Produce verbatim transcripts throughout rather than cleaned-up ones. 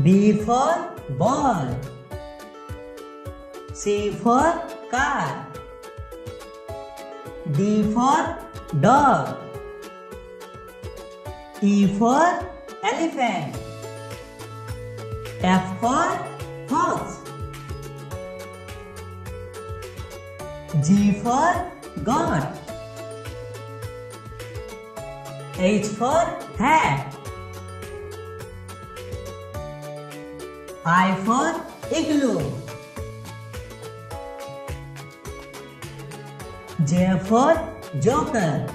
B for ball. C for car. D for dog. E for elephant. F for fox. G for goat. H for hat. I for igloo. J for joker.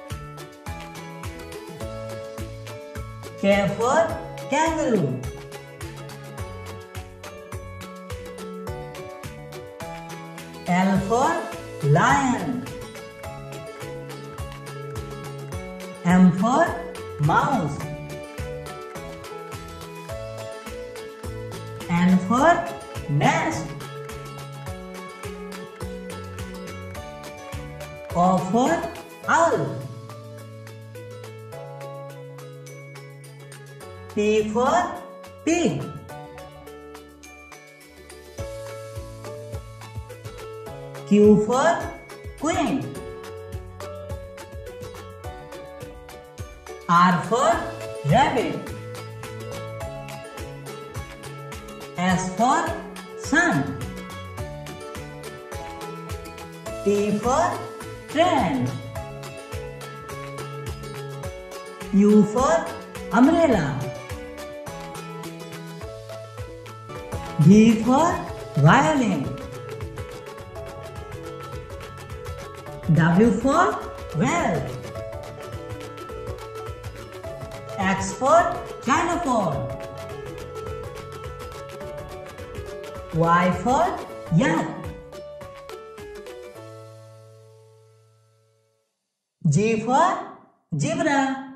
K for kangaroo. L for lion. M for mouse. N for nest. O for owl. P for pig. Q for queen. R for rabbit. S for sun. T for train. U for umbrella. V for violin. W for well. X for xylophone. Y for yak. G for zebra.